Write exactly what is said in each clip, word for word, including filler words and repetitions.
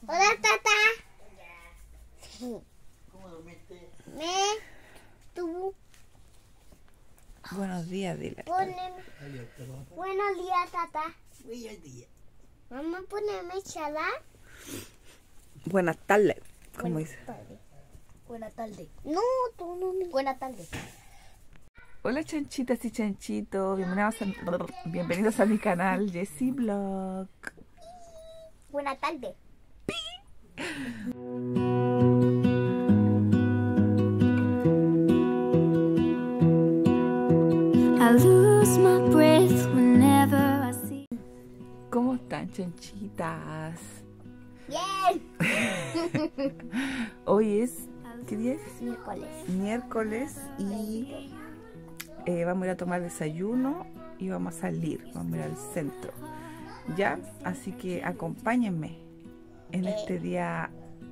Hola, tata. Sí. ¿Cómo dormiste? Me, tú. Buenos días, dile. Poneme. Buenos días, tata. Buenos días. Mamá, poneme chala. Buenas tardes, como Buenas dice. tardes. Buenas tardes. No, tú no me. Buenas tardes. Hola chanchitas y chanchitos, bienvenidos a, bienvenidos a mi canal Jessie Vlog. Buenas tardes. I lose my breath whenever I see. ¿Cómo están chanchitas? Bien. Hoy es, ¿qué día es? Miércoles. Miércoles y eh, vamos a ir a tomar desayuno y vamos a salir, vamos a ir al centro. ¿Ya? Así que acompáñenme en este día.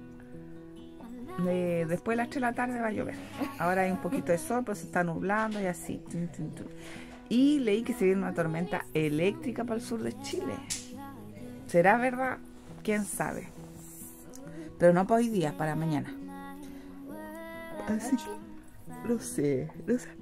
De, después de las tres de la tarde va a llover. Ahora hay un poquito de sol, pero se está nublando y así. Y leí que se viene una tormenta eléctrica para el sur de Chile. ¿Será verdad? ¿Quién sabe? Pero no para hoy día, para mañana. Así que no sé, no sé.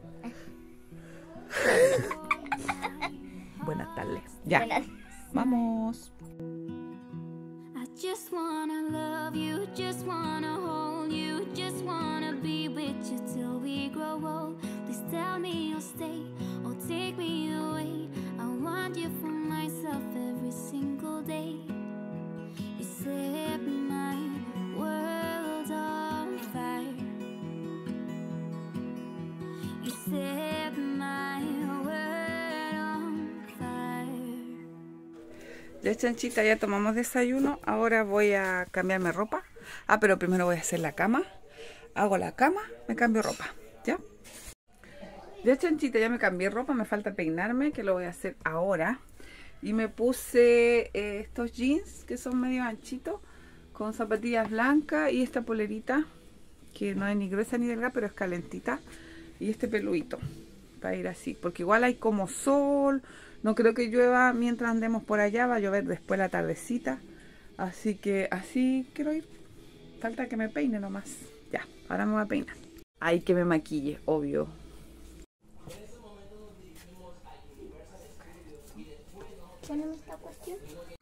Buenas tardes. Ya. Buenas. Vamos. I just wanna love you, just wanna hold you, just wanna be with you till we grow old. Please tell me you'll stay or take me away. I want you for myself every single day. You set my world on fire. You set my world on fire. Ya chanchita, ya tomamos desayuno. Ahora voy a cambiarme ropa. Ah, pero primero voy a hacer la cama. Hago la cama, me cambio ropa. ¿Ya? Ya chanchita, ya me cambié ropa. Me falta peinarme, que lo voy a hacer ahora. Y me puse eh, estos jeans que son medio anchitos, con zapatillas blancas y esta polerita que no es ni gruesa ni delgada, pero es calentita. Y este peluito para ir así, porque igual hay como sol. No creo que llueva mientras andemos por allá, va a llover después la tardecita. Así que así quiero ir. Falta que me peine nomás. Ya, ahora me voy a peinar. Hay que me maquille, obvio. Poneme esta cuestión.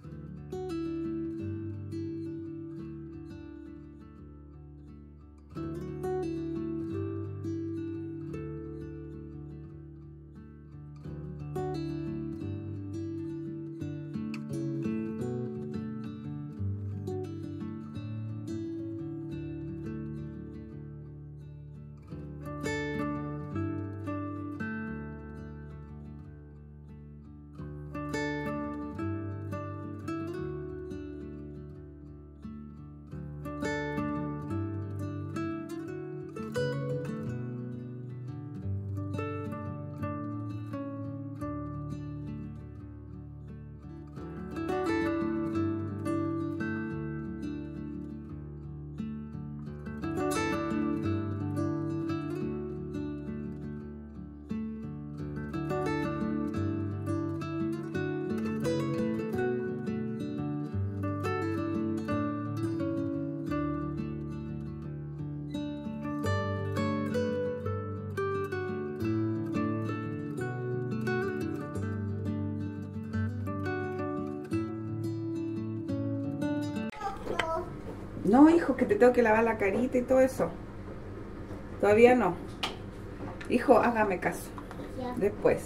No, hijo, que te tengo que lavar la carita y todo eso. Todavía no. Hijo, hágame caso. Ya. Después.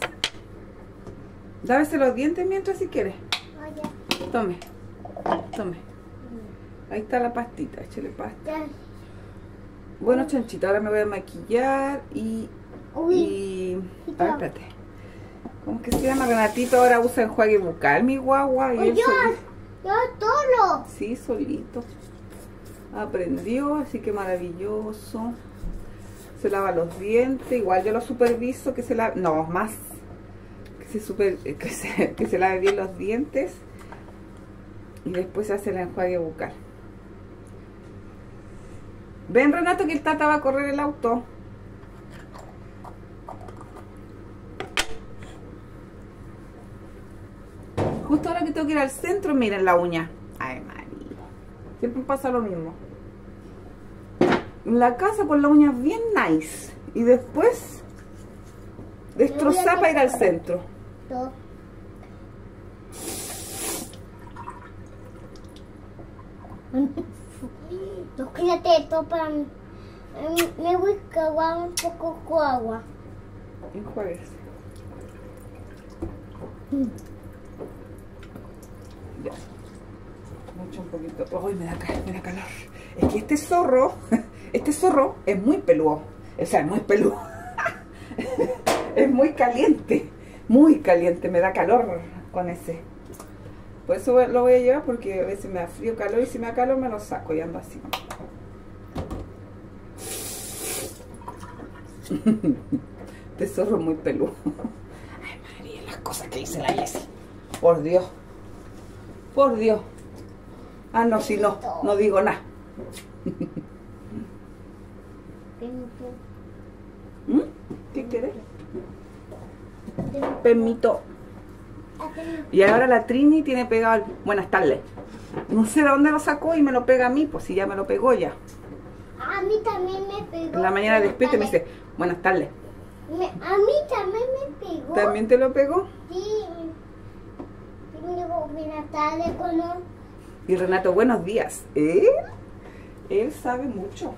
Lávese los dientes mientras si quiere. Oye. Tome. Tome. Ahí está la pastita. Échale pasta. Ya. Bueno, chanchita, ahora me voy a maquillar y... Uy. y... A ver, espérate. ¿Cómo que se llama? Renatito ahora usa enjuague bucal, mi guagua. Y él Oye. solito. Yo solo. Sí, solito. Aprendió, así que maravilloso. Se lava los dientes. Igual yo lo superviso que se lave... No, más. Que se, super, que se, que se lave bien los dientes. Y después se hace el enjuague bucal. Ven, Renato, que el tata va a correr el auto. Justo ahora que tengo que ir al centro, miren la uña. Ay, María. Siempre pasa lo mismo. En la casa con las uñas bien nice. Y después destrozar para ir al centro. Todo. Tú quédate esto para mí. Me voy a cagar un poco con agua. Enjuagues. Ya. Mucho un poquito. Ay, me da, me da calor. Es que este zorro, este zorro es muy peludo. O sea, es muy peludo. Es muy caliente. Muy caliente. Me da calor con ese. Por eso lo voy a llevar, porque a veces me da frío, calor, y si me da calor me lo saco y ando así. Este zorro es muy peludo. Ay, María, las cosas que dice la Jessie. Por Dios. Por Dios. Ah, no, si no, no digo nada. ¿Mm? ¿Qué quieres? Permito. Y ahora la Trini tiene pegado el buenas tardes. No sé de dónde lo sacó y me lo pega a mí, pues si ya me lo pegó ya. A mí también me pegó. En la mañana despierta y me dice, buenas tardes. Me, a mí también me pegó. ¿También te lo pegó? Sí. Y me dijo, buenas tardes, color. Y Renato, buenos días. ¿Él? Él sabe mucho.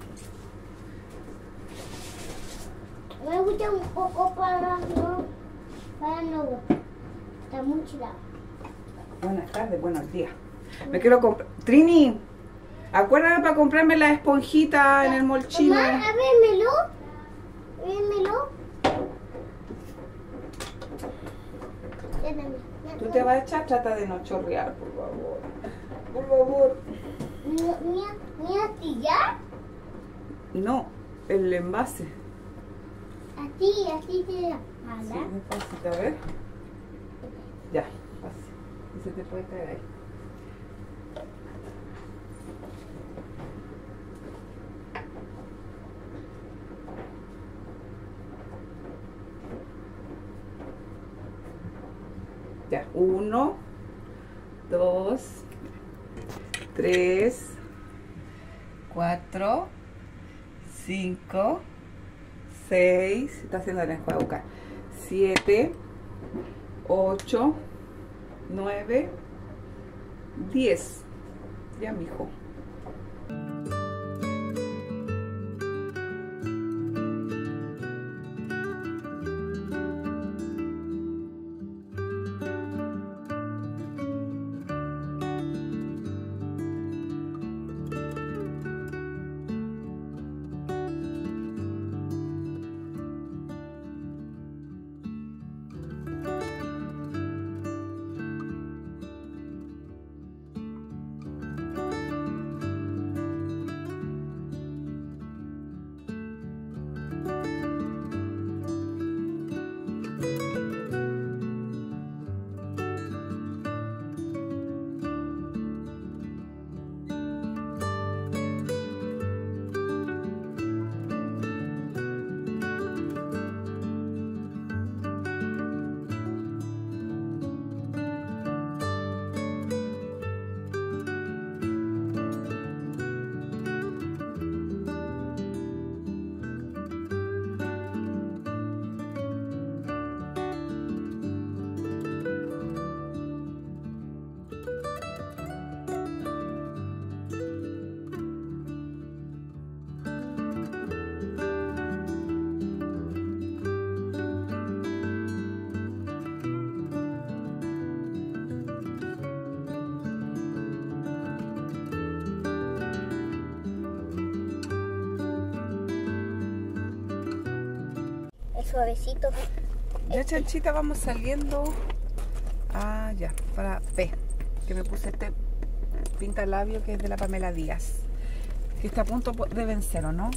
Me gusta un poco para no, para no. Está muy chida. Buenas tardes, buenos días. Me quiero comprar. Trini, acuérdame para comprarme la esponjita en el molchino. Mamá, ábremelo. Ábremelo. Tú te vas a echar, trata de no chorrear, por favor. Por favor. ¿Mi astilla? No, el envase. Así, así te da. Sí, despacito, a ver. Ya, fácil. Y se te puede caer ahí. Ya, uno, dos, tres, cuatro, cinco, seis, está haciendo el enjuague bucal, siete, ocho, nueve, diez. Ya, mijo. Suavecito. Ya, chanchita, vamos saliendo. Ah, ya, para P, que me puse este pintalabio que es de la Pamela Díaz, que está a punto de vencer, ¿o no?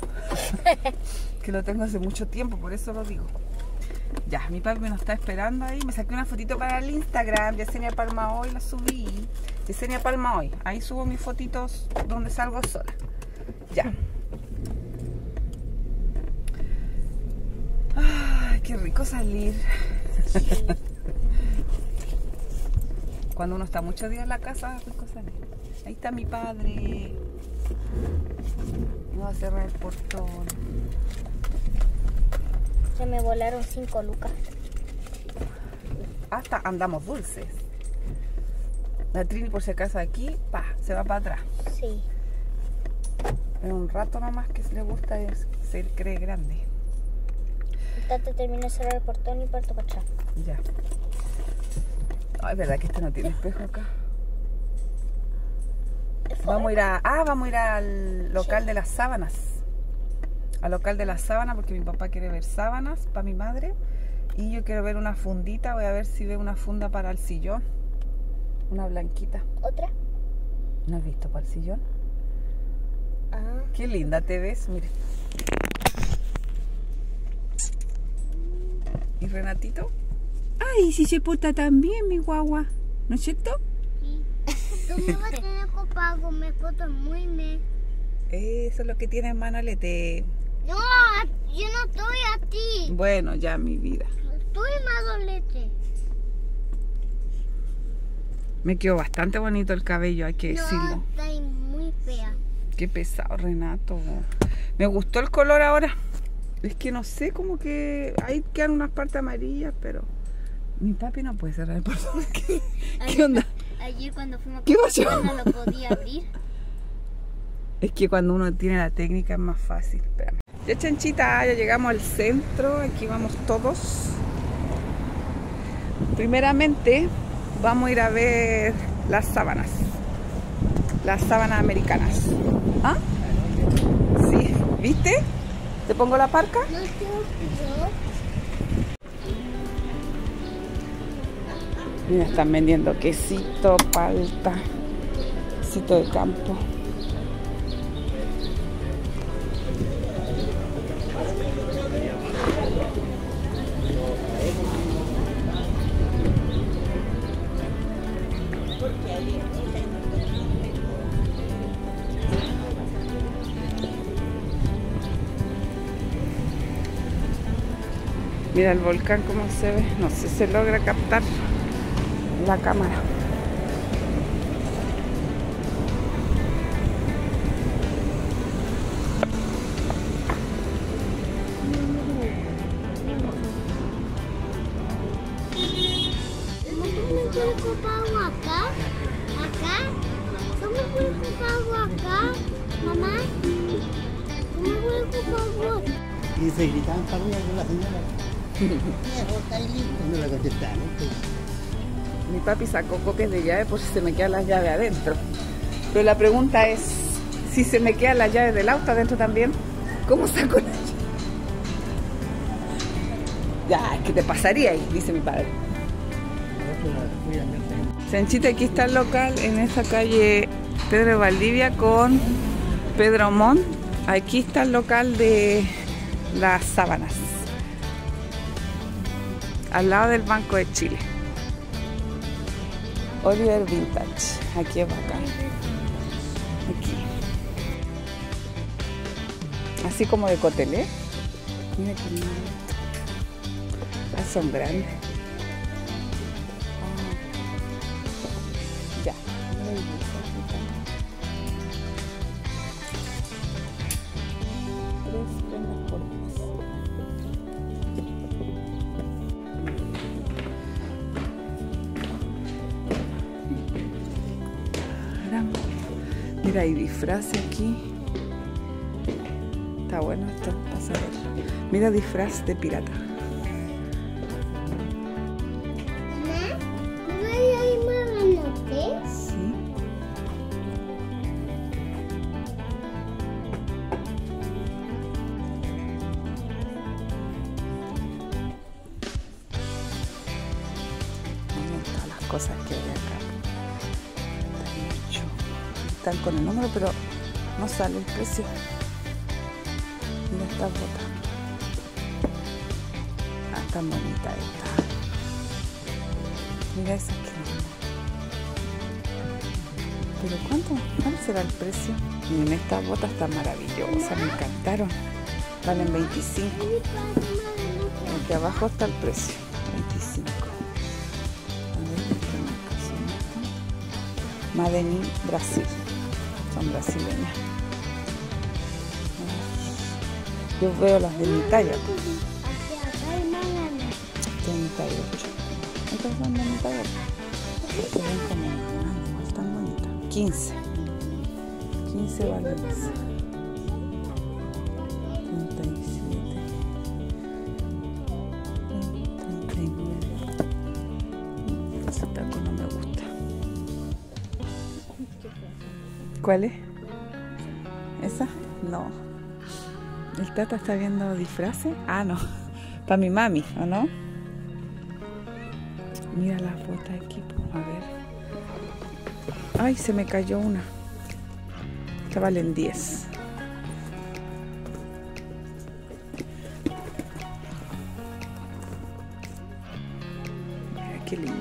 Que lo tengo hace mucho tiempo, por eso lo digo. Ya, mi papi me nos está esperando ahí. Me saqué una fotito para el Instagram. Yesenia Palma hoy la subí. Yesenia Palma hoy. Ahí subo mis fotitos donde salgo sola. Ya. Ay, qué rico salir. Cuando uno está muchos días en la casa, es rico salir. Ahí está mi padre. No va a cerrar el portón. Se me volaron cinco lucas. Hasta andamos dulces. La Trini por si acaso aquí, pa, se va para atrás. Sí. En un rato nomás que le gusta es, se cree grande. Entonces termino de cerrar el portón y parto para atrás. Ya. Ay, es verdad que este no tiene espejo acá. Vamos a ir a. Ah, vamos a ir al local de las sábanas. Al local de las sábanas porque mi papá quiere ver sábanas para mi madre. Y yo quiero ver una fundita. Voy a ver si veo una funda para el sillón. Una blanquita. ¿Otra? ¿No has visto para el sillón? Ah. Qué linda te ves, mire. ¿Y Renatito? Ay, si se porta tan bien, mi guagua. ¿No es cierto? Sí. Tú me vas a tener copago, me porto muy bien. Eso es lo que tiene Manolete. No, yo no estoy a ti. Bueno, ya mi vida. Estoy Manolete. Me quedó bastante bonito el cabello, hay que decirlo. No, está ahí muy fea. Qué pesado, Renato. Me gustó el color ahora. Es que no sé, como que ahí quedan unas partes amarillas, pero mi papi no puede cerrar el portón. ¿Qué, ¿Qué onda? Ayer cuando fuimos a ¿Qué pasó? comprar no lo podía abrir. Es que cuando uno tiene la técnica es más fácil. Espérame. Ya, Chanchita, ya llegamos al centro. Aquí vamos todos. Primeramente vamos a ir a ver las sábanas. Las sábanas americanas. ¿Ah? Sí, ¿viste? ¿Te pongo la parca? No quiero Mira, están vendiendo quesito, palta, quesito de campo. Mira el volcán como se ve. No sé si se logra captar la cámara. ¿Cómo puedo comprar algo acá? ¿Acá? ¿Cómo puedo comprar algo acá? Mamá, ¿cómo puedo comprar algo? Y se gritaban para arriba con la señora. Viejo, está ahí listo. No le contestaron. Mi papi sacó copias de llave por si se me quedan las llaves adentro. Pero la pregunta es, si se me quedan las llaves del auto adentro también, ¿cómo saco las llaves? Ya, es que te pasaría ahí, dice mi padre. Chanchita, aquí está el local en esa calle Pedro de Valdivia con Pedro Montt. Aquí está el local de las sábanas, al lado del Banco de Chile. Oliver Vintage, aquí es bacán. Aquí. Así como de cotelé. Mira qué lindo. Ah, son grandes. Ah. Ya. Tres prendas por diez. Mira, hay disfraz aquí. Está bueno esto, pasa a ver. Mira, disfraz de pirata. Mamá, ¿no hay más granotes? Sí. Miren todas las cosas que hay acá. Están con el número, pero no sale el precio. Mira estas botas. Ah, tan bonita esta. Mira esa que linda. Pero ¿cuánto? ¿Cuánto será el precio? Miren, estas botas están maravillosas, me encantaron. Valen veinticinco. Aquí abajo está el precio. veinticinco. A ver, ¿qué marca son estas? Made in Brasil. Son brasileñas. Yo veo las de mi talla. Aquí, acá hay más grande. De mi talla ocho. Estas son de mi talla. Se ven como grandes, están bonitas. quince. quince valen esas. treinta y siete. treinta y nueve. Ese taco no me gusta. ¿Cuál es? ¿Esa? No. ¿El Tata está viendo disfraces? Ah, no. Para mi mami, ¿o no? Mira las botas aquí, a ver. Ay, se me cayó una. Esta valen diez. Mira qué lindo.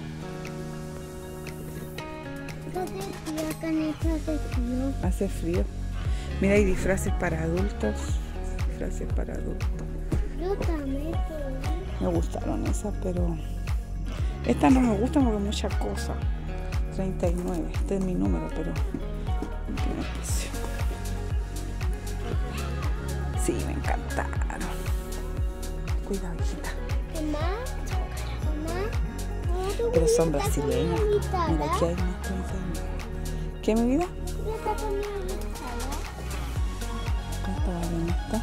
Acá en esta hace frío. Hace frío. Mira, hay disfraces para adultos. Disfraces para adultos. Yo también. Me gustaron esas, pero estas no me gustan porque mucha cosa. treinta y nueve. Este es mi número, pero no tiene precio. Sí, me encantaron. Cuidado, hijita. Mamá, mamá. Pero son brasileñas. Mira, aquí hay unas treinta y nueve. ¿Qué, mi vida? ¿Cuánto valen estas?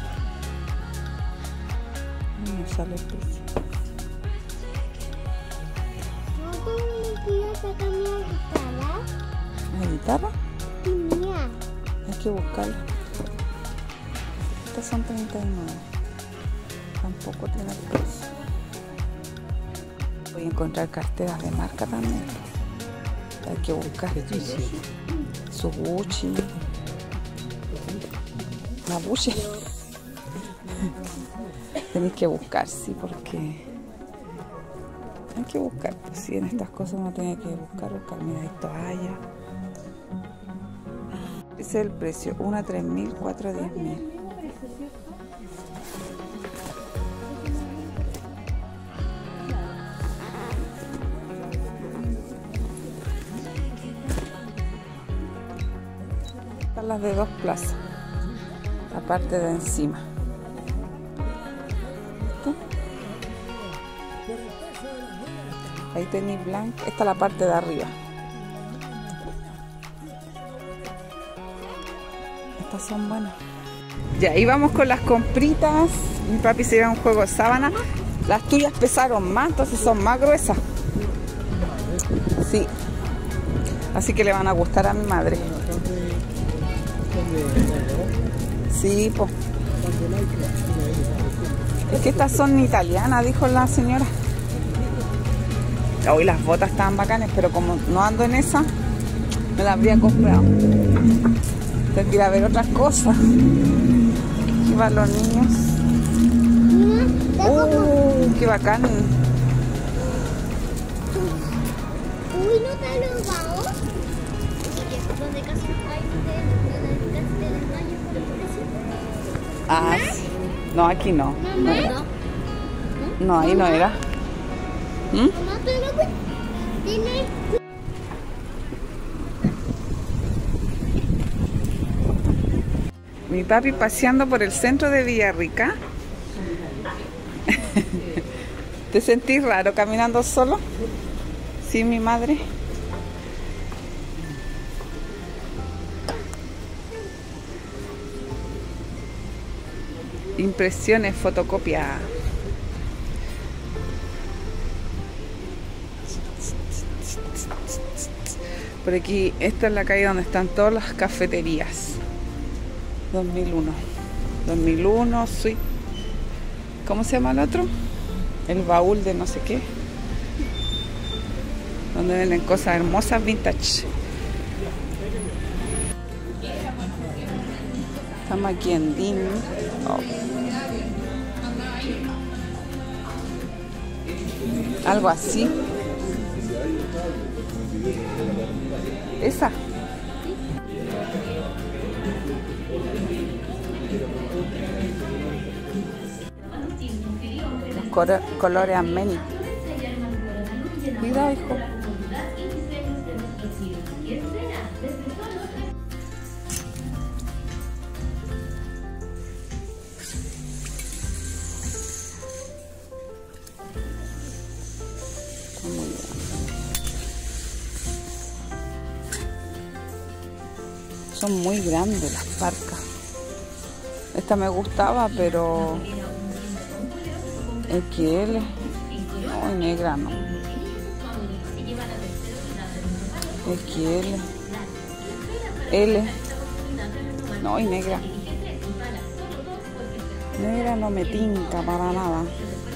No sale el precio. ¿La guitarra? Mía. Hay que buscarla. Estas son treinta y nueve. Tampoco tiene precio. Voy a encontrar carteras de marca también. Hay que buscar. Su Gucci. La Gucci. Tenéis que buscar, sí, porque hay que buscar. Pues sí, en estas cosas uno tiene que buscar, buscar. Mira, hay toallas. Ese es el precio. Una a tres mil, cuatro a diez mil. Están las de dos plazas. La parte de encima. ¿Viste? Ahí tenéis blanco. Esta es la parte de arriba. Estas son buenas. Ya, ahí vamos con las compritas. Mi papi se lleva un juego de sábana. Las tuyas pesaron más, entonces son más gruesas. Sí. Así que le van a gustar a mi madre. Sí, po. Es que estas son italianas, dijo la señora. Hoy las botas estaban bacanas, pero como no ando en esa, me las habría comprado. Tengo que ir a ver otras cosas. Aquí van los niños. ¡Uh! ¡Qué bacán! Uy, ¿no te lo dado? Donde casi hay de casi de los años por el precio. Ah, sí. No, aquí no. No, No, ahí no era. ¿Mm? no te lo tiene. Mi papi paseando por el centro de Villarrica. ¿Te sentís raro caminando solo? Sí, mi madre. Impresiones, fotocopia. Por aquí, esta es la calle donde están todas las cafeterías. dos mil uno. dos mil uno, Sweet. ¿Cómo se llama el otro? El baúl de no sé qué. Donde venden cosas hermosas vintage. Estamos aquí en Dean. Oh. Algo así. Esa. Los color, colores ameni. Cuidado, hijo. Son muy grandes las parcas. Esta me gustaba, pero X L. No, negra no. X L. L. No, y negra. Negra no me tinca para nada.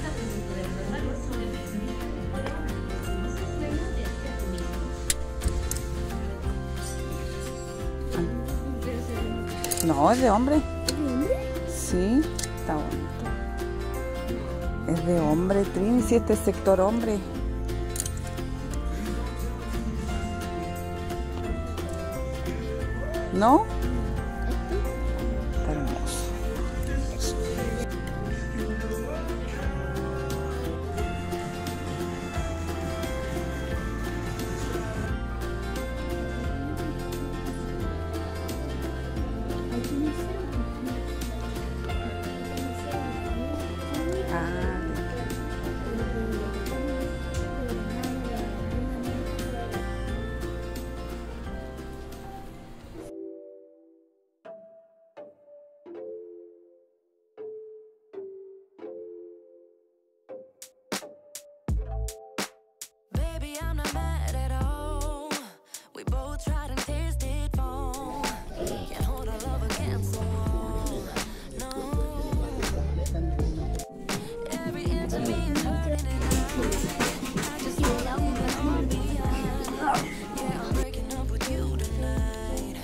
No, es de hombre. Sí, está bonito. Es de hombre, Trini, si este es sector hombre. ¿No? Está hermoso. I'm not mad at all. We both tried and tasted fall. Can't hold our love against the wall. No. Every inch of me is hurting it out. I just wanna leave it all behind. Yeah, I'm breaking up with you tonight.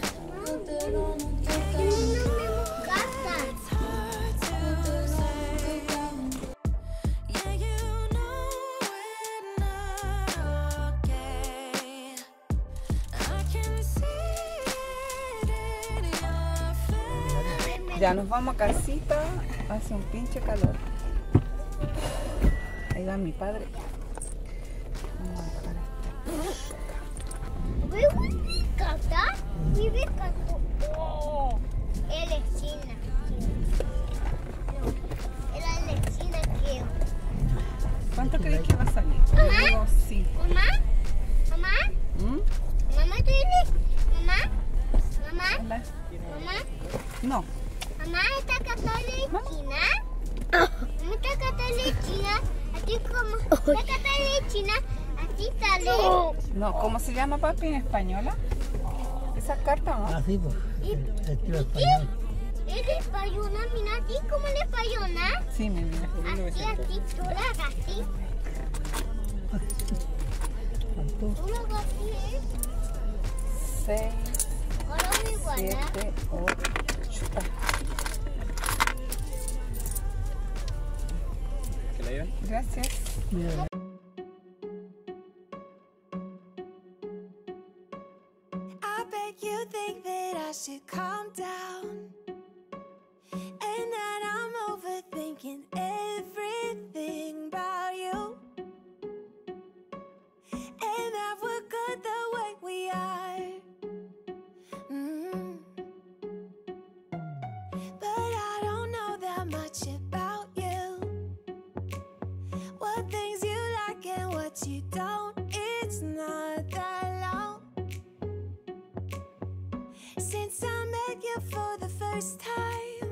It's hard to say. Yeah, you know we're not okay. I can see it in your face. Ya nos vamos a casita. Hace un pinche calor. Ahí va mi padre. Vamos a dejar esto. ¿Vive cantar? ¿Vive cantar? Oh, él es China. Él es China, creo. ¿Cuánto crees que va a salir? Mamá. Yo digo sí. Mamá, mamá, ¿Mm? mamá, ¿tú eres? Mamá, mamá, Hola. mamá, No. mamá, ¿esta canción es China? Mamá, esta canción es China. Así como, esta canción es China, así sale. No, ¿cómo se llama, papi, en española? Esa carta, ¿no? Ah, sí, pues. Y- Estilo ¿Y español. qué? ¿Es española? Mira, así como en española. Sí, mi vida. Así, así, tú la hagas así. ¿Cuánto? Tú la hagas así, ¿eh? Seis, Ahora me iguala. siete, ocho. ¿Que la llevan? Gracias. Mira, I bet you think that I should calm down, and that I'm overthinking everything about you, and that we're good the way we are. Mm. But I don't know that much about you, what things you like and what you don't. It's not that long since I met you for the first time.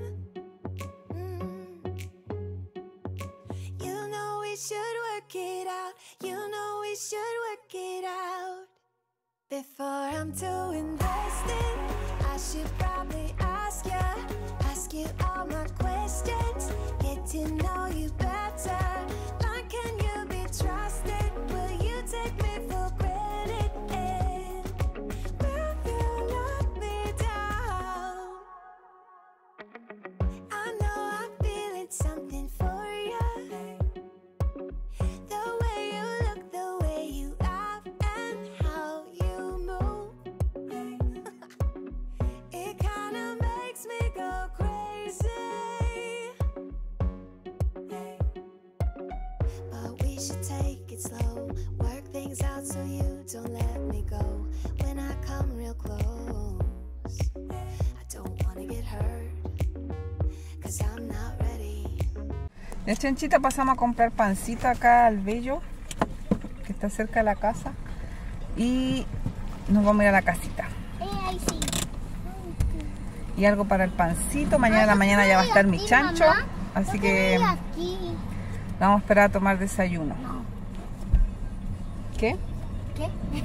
Mm. You know we should work it out. You know we should work it out. Before I'm too invested, I should probably ask you, ask you all my questions, get to know you better. Like, can you be trusted? Will you take me for granted? And will you let me down? I know I'm feeling something for you. The way you look, the way you laugh, and how you move. It kinda makes me go crazy. But we should take it slow, work things out so you don't let me go. When I come real close, I don't wanna get hurt, 'cause I'm not ready. De Chanchita pasamos a comprar pancita acá al Bello, que está cerca de la casa. Y nos vamos a ir a la casita. Eh, ahí sí. y algo para el pancito. Mañana en la mañana ya va a estar mi chancho, así que vamos a esperar a tomar desayuno. ¿Qué? ¿Qué?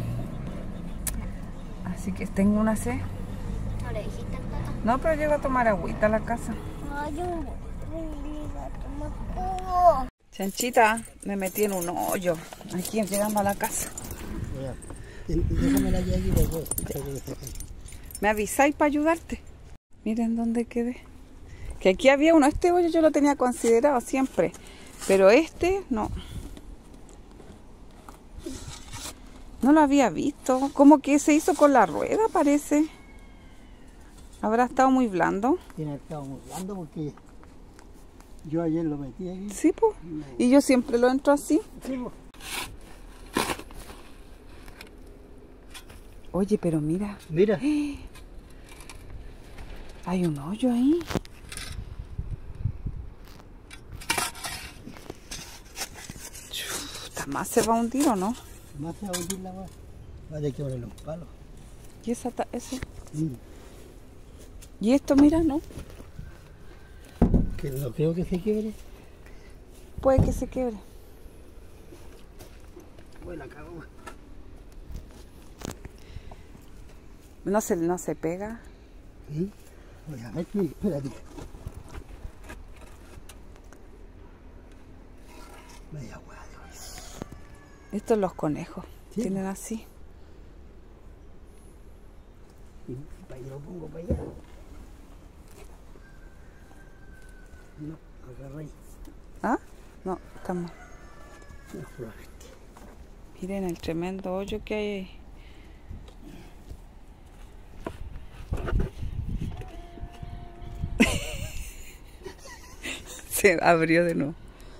Así que tengo una sed. ¿No le dijiste nada? No, pero llego a tomar agüita a la casa. Ay, yo no toma jugo. Chanchita, me metí en un hoyo aquí llegando a la casa. Déjame la llave y luego. ¿Me avisáis para ayudarte? Miren dónde quedé. Que aquí había uno. Este hoyo yo lo tenía considerado siempre. Pero este no. No lo había visto. Como que se hizo con la rueda, parece. ¿Habrá estado muy blando? Tiene estado muy blando porque yo ayer lo metí aquí. Sí, pues. Y yo siempre lo entro así. Sí, pues. Oye, pero mira. Mira. Hay un hoyo ahí. Chuta, más se va a hundir, ¿o no? Más se va a hundir la más. Va a tener que ponerle un palo. ¿Y esa ta- eso? Mm. Y esto, mira, ¿no? Que no creo que se quiebre. Puede que se quiebre. Bueno, la cago. No se, no se pega. ¿Sí? Voy a ver, sí, espérate. Media hueá, Dios. Estos los conejos. Sí. Tienen así. Y para allá lo pongo para allá. No, agarra ahí. ¿Ah? No, estamos. No, probablemente. Miren el tremendo hoyo que hay ahí. Se abrió de nuevo.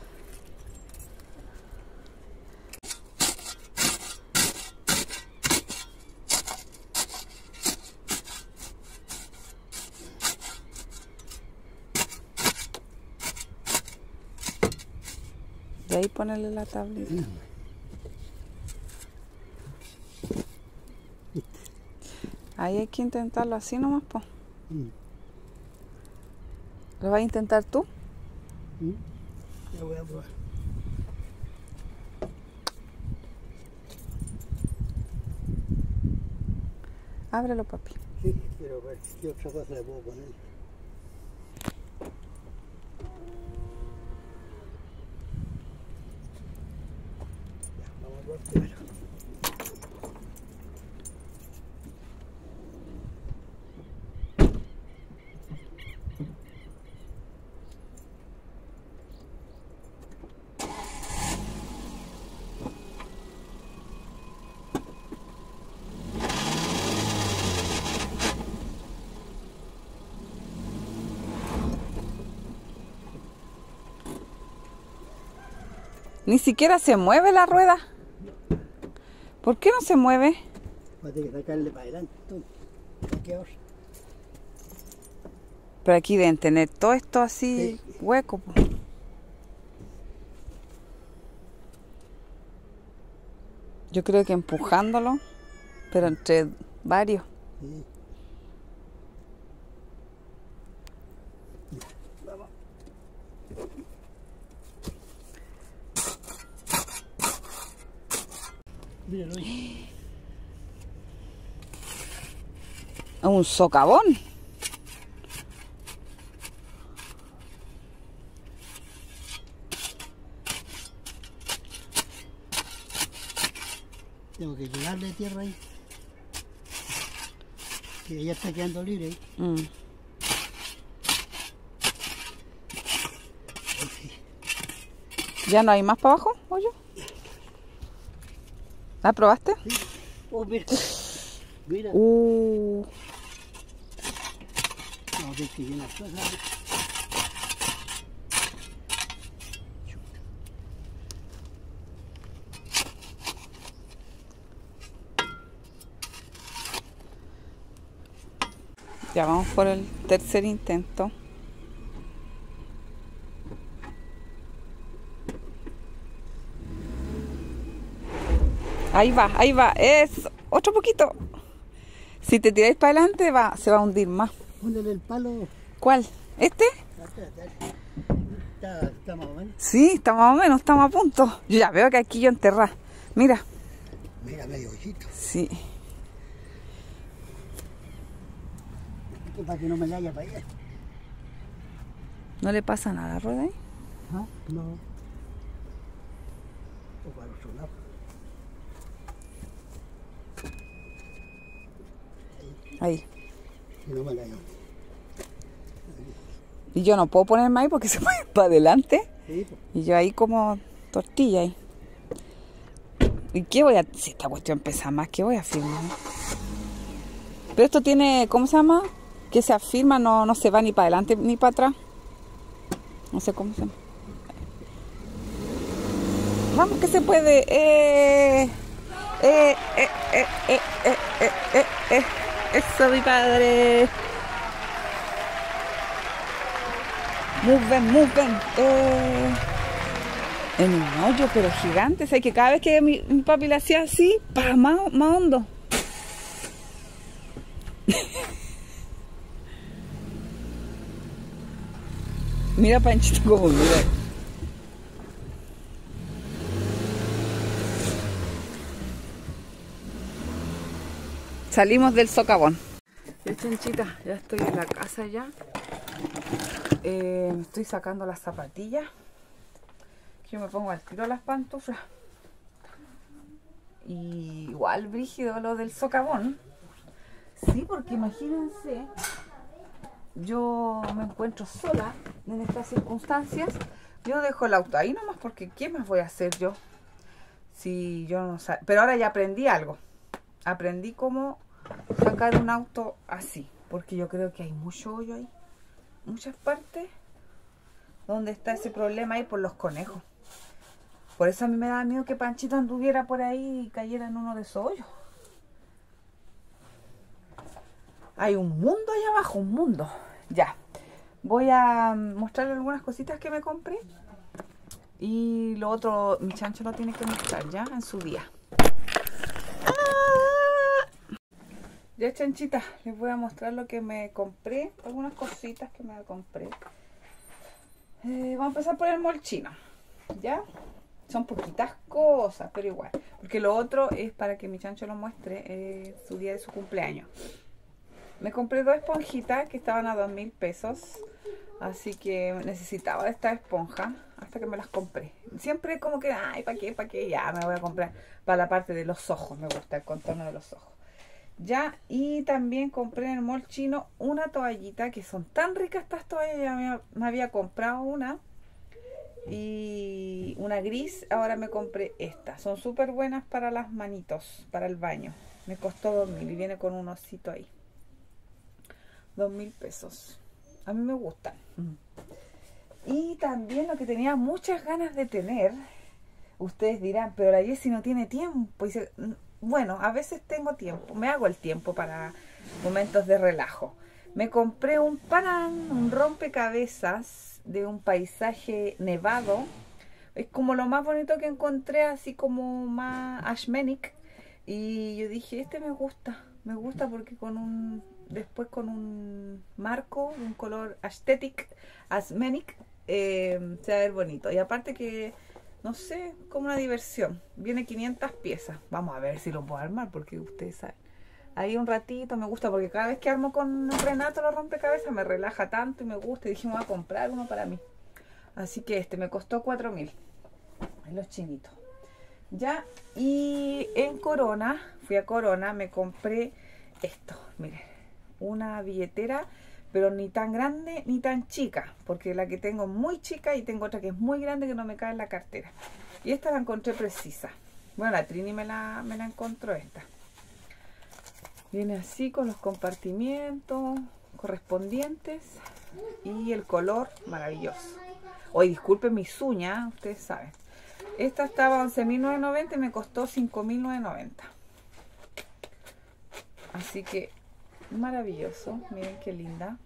De ahí ponerle la tablita. Ahí hay que intentarlo así nomás, po. Mm. ¿Lo vas a intentar tú? Mm. Ya voy a probar. Ábrelo, papi. Sí, pero ver qué otra cosa le puedo poner. Ya, vamos a probar primero. Ni siquiera se mueve la rueda. ¿Por qué no se mueve? Va a tener que sacarle para adelante. Entonces. Aquí ahora. Pero aquí deben tener todo esto así Sí. hueco, po. Yo creo que empujándolo, pero entre varios. Sí. Vamos. Míralo ahí. Un socavón. Tengo que llenarle de tierra ahí. Que ya está quedando libre ahí. Mm. Ahí sí. ¿Ya no hay más para abajo, hoyo? ¿La probaste? Oh, mira. Mira. Uh, No, hay que llenar todo. ¿Sabes? ya vamos por el tercer intento. Ahí va, ahí va. Es otro poquito. Si te tiráis para adelante va, se va a hundir más. Póndele el palo. ¿Cuál? ¿Este? Está, está más o menos. Sí, está más o menos, estamos a punto. Yo ya veo que aquí yo enterré. Mira. Mira, medio hoyito. Sí. Para que no me la haya para allá. ¿No le pasa nada a la rueda ahí? ¿Ah? No. O para el otro lado. Ahí. Que no me la haya. Y yo no puedo ponerme ahí porque se puede ir para adelante. Sí, pues. Y yo ahí como tortilla ahí. ¿Y qué voy a...? Si esta cuestión pesa más, ¿qué voy a firmar? Pero esto tiene... ¿Cómo se llama? Que se afirma, no, no se va ni para adelante ni para atrás. No sé cómo se llama. Vamos que se puede. Eh, eh, eh, eh, eh, eh, eh, eh, eh. Eso, mi padre. Mueven, mueven. Eh. En un hoyo, pero gigante. O sea, que cada vez que mi, mi papi le hacía así, para más, más hondo. Mira Panchito como mira. Salimos del socavón. Ya, chanchita, ya estoy en la casa ya. Eh, me estoy sacando las zapatillas. Yo me pongo al tiro las pantuflas. Y igual brígido lo del socavón. Sí, porque imagínense, yo me encuentro sola en estas circunstancias. Yo dejo el auto ahí nomás porque ¿qué más voy a hacer yo? Si yo no sé. Pero ahora ya aprendí algo. Aprendí cómo sacar un auto así. Porque yo creo que hay mucho hoyo ahí. Muchas partes donde está ese problema ahí por los conejos. Por eso a mí me da miedo que Panchito anduviera por ahí y cayera en uno de esos hoyos. Hay un mundo allá abajo, un mundo. Ya. Voy a mostrarle algunas cositas que me compré. Y lo otro, mi chancho lo tiene que mostrar ya en su día. ¡Ah! Ya, chanchita, les voy a mostrar lo que me compré. Algunas cositas que me compré. Eh, vamos a empezar por el molchino. ¿Ya? Son poquitas cosas, pero igual. Porque lo otro es para que mi chancho lo muestre eh, su día de su cumpleaños. Me compré dos esponjitas que estaban a dos mil pesos. Así que necesitaba de esta esponja hasta que me las compré. Siempre como que, ay, ¿para qué? ¿Para qué? Ya me voy a comprar para la parte de los ojos. Me gusta el contorno de los ojos. Ya, y también compré en el mall chino una toallita que son tan ricas estas toallas. Ya me, me había comprado una. Y una gris, ahora me compré esta. Son súper buenas para las manitos, para el baño. Me costó dos mil y viene con un osito ahí. Dos mil pesos. A mí me gustan. Y también lo que tenía muchas ganas de tener, ustedes dirán, pero la Jessie no tiene tiempo. Y se, bueno, a veces tengo tiempo, me hago el tiempo para momentos de relajo. Me compré un pan, un rompecabezas de un paisaje nevado. Es como lo más bonito que encontré, así como más ashmenic. Y yo dije, este me gusta, me gusta porque con un... después con un marco de un color aesthetic, ashmenic, eh, se va a ver bonito. Y aparte que, no sé, como una diversión. Viene quinientas piezas. Vamos a ver si lo puedo armar porque ustedes saben. Ahí un ratito me gusta porque cada vez que armo con Renato los rompecabezas me relaja tanto y me gusta. Y dije, me voy a comprar uno para mí. Así que este me costó cuatro mil. Los chinitos. Ya, y en Corona, fui a Corona, me compré esto, miren. Una billetera, pero ni tan grande ni tan chica, porque la que tengo es muy chica y tengo otra que es muy grande que no me cae en la cartera. Y esta la encontré precisa. Bueno, la Trini me la, me la encontró esta. Viene así con los compartimientos correspondientes y el color maravilloso. Hoy disculpen mis uñas, ustedes saben. Esta estaba a once mil novecientos noventa y me costó cinco mil novecientos noventa. Así que maravilloso, miren qué linda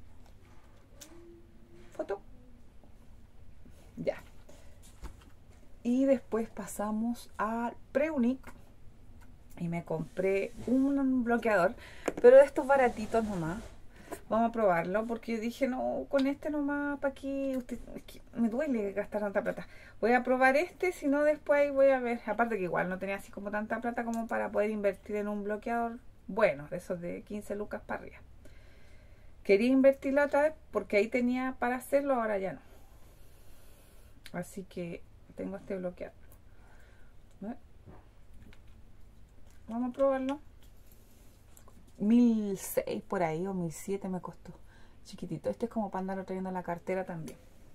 foto. Ya. Y después pasamos al Preunic y me compré un bloqueador, pero de estos baratitos nomás, Vamos a probarlo porque yo dije, no, con este nomás, ¿para qué? Usted, es que me duele gastar tanta plata. Voy a probar este, si no después voy a ver. Aparte que igual no tenía así como tanta plata como para poder invertir en un bloqueador bueno, de esos de quince lucas para arriba. Quería invertirla otra vez porque ahí tenía para hacerlo, ahora ya no. Así que tengo este bloqueador. Vamos a probarlo. mil seis por ahí o mil siete me costó. Chiquitito. Este es como para andarlo trayendo en la cartera también.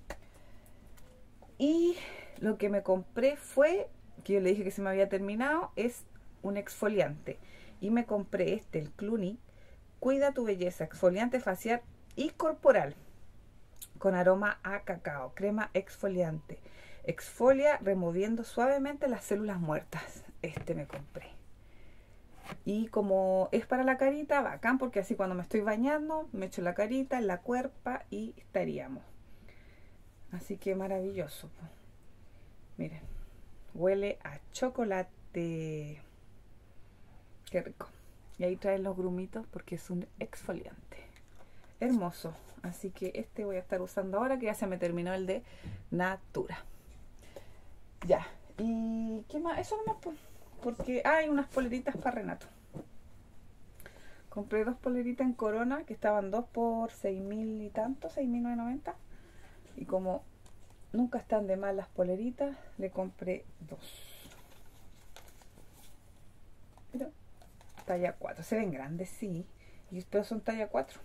Y lo que me compré fue, que yo le dije que se me había terminado, es un exfoliante. Y me compré este, el Clinique Cuida tu Belleza, exfoliante facial y corporal. Con aroma a cacao, crema exfoliante. Exfolia removiendo suavemente las células muertas. Este me compré. Y como es para la carita, bacán, porque así cuando me estoy bañando, me echo la carita, en la cuerpa y estaríamos. Así que maravilloso. Miren, huele a chocolate. Qué rico. Y ahí traen los grumitos porque es un exfoliante. Hermoso. Así que este voy a estar usando ahora que ya se me terminó el de Natura. Ya. ¿Y qué más? Eso nomás, pues. Porque hay unas poleritas para Renato. Compré dos poleritas en Corona que estaban dos por seis mil y tanto, seis mil novecientos noventa. Y como nunca están de más las poleritas, le compré dos. Pero talla cuatro. Se ven grandes, sí. Y ustedes son talla cuatro.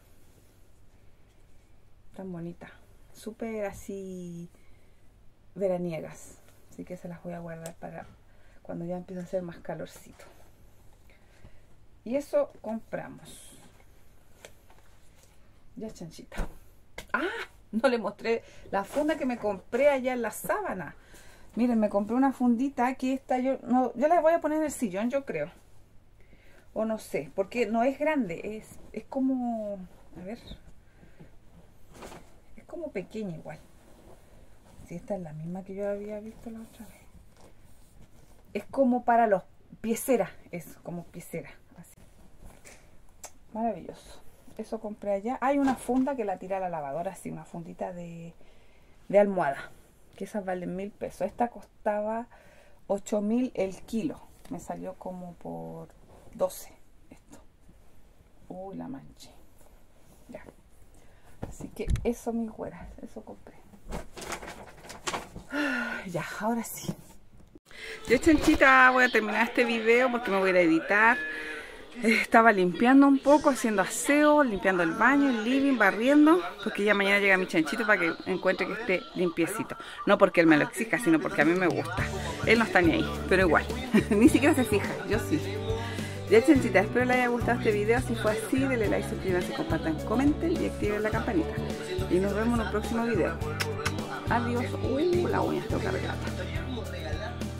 Tan bonitas. Súper así veraniegas. Así que se las voy a guardar para cuando ya empieza a hacer más calorcito. Y eso compramos. Ya, chanchita. ¡Ah! No le mostré la funda que me compré allá en la sábana. Miren, me compré una fundita que esta yo no, yo la voy a poner en el sillón, yo creo. O no sé, porque no es grande, es, es como, a ver, es como pequeña igual. Si esta es la misma que yo había visto la otra vez. Es como para los pieceras, es como piecera, así. Maravilloso. Eso compré allá. Hay una funda que la tiré a la lavadora, así, una fundita de, de almohada. Que esas valen mil pesos. Esta costaba ocho mil el kilo. Me salió como por doce esto. Uy, la manché. Ya. Así que eso, mis güeras, eso compré. Ya, ahora sí. Yo, chanchita, voy a terminar este video porque me voy a ir a editar. Estaba limpiando un poco, haciendo aseo, limpiando el baño, el living, barriendo, porque ya mañana llega mi chanchito para que encuentre que esté limpiecito. No porque él me lo exija, sino porque a mí me gusta. Él no está ni ahí, pero igual. Ni siquiera se fija, yo sí. Ya, chanchita, espero les haya gustado este video. Si fue así, denle like, suscríbanse, compartan, comenten y activen la campanita. Y nos vemos en un próximo video. Adiós. Uh, la uña está cargada.